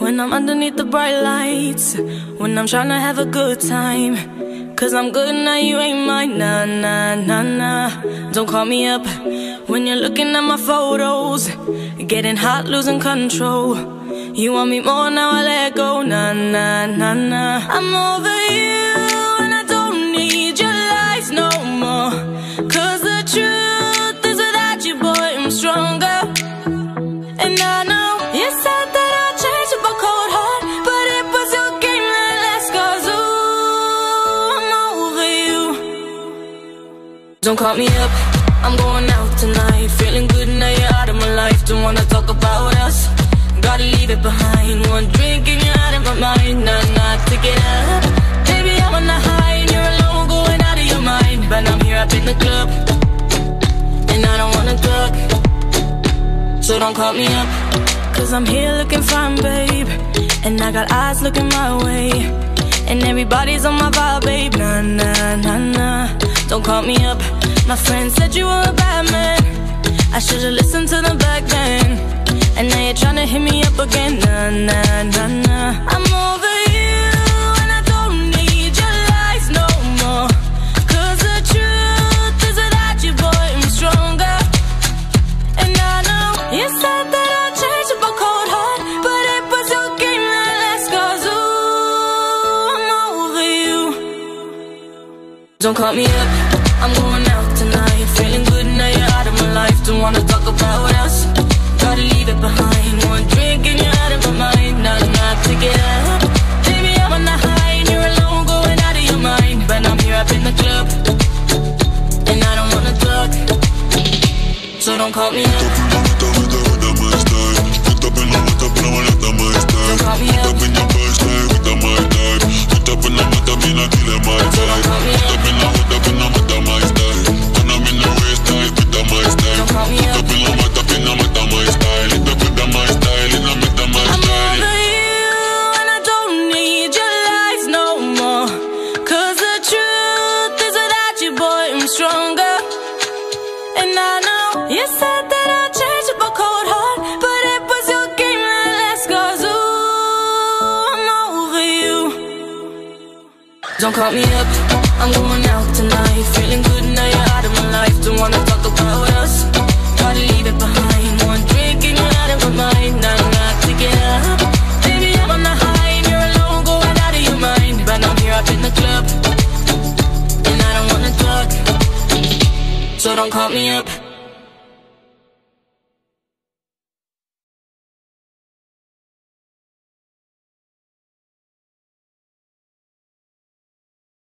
when I'm underneath the bright lights, when I'm trying to have a good time. Cause I'm good now, you ain't mine, nah, nah, nah, nah. Don't call me up when you're looking at my photos, getting hot, losing control. You want me more, now I let go, nah, nah, nah, nah. I'm over you and I don't need your lies no more. Cause the truth is without you, boy, I'm stronger. And I know you said that I'd change up a cold heart, but it was your game that last, cause ooh, I'm over you. Don't call me up, I'm going out tonight, feeling good now you're out of my life. Don't wanna talk about us, gotta leave it behind. One drink and you're out of my mind, nah, nah, take it up. Baby, I'm on the high and you're alone, going out of your mind. But I'm here up in the club, and I don't wanna talk, so don't call me up. Cause I'm here looking fine, babe, and I got eyes looking my way, and everybody's on my vibe, babe, nah, nah, nah, nah. Don't call me up, my friend said you were a bad man, I should've listened to them back then. And now you're tryna hit me up again, nah, nah, nah, nah. I'm over you and I don't need your lies no more. Cause the truth is without you, boy, I'm stronger. And I know you said that I'd change up a cold heart, but it was your game that last, cause ooh, I'm over you. Don't call me up, I'm going out tonight, feeling good now you're out of my life. Don't wanna talk about us, gotta leave it behind. One drink and you're out of my mind, nah, nah, take it up. Baby, I'm on the high and you're alone, going out of your mind. But I'm here up in the club, and I don't wanna talk, so don't call me up. Stronger, and I know you said that I'd change up a cold heart, but it was your game that last, cause ooh, I'm over you. Don't call me up, I'm going out tonight, feeling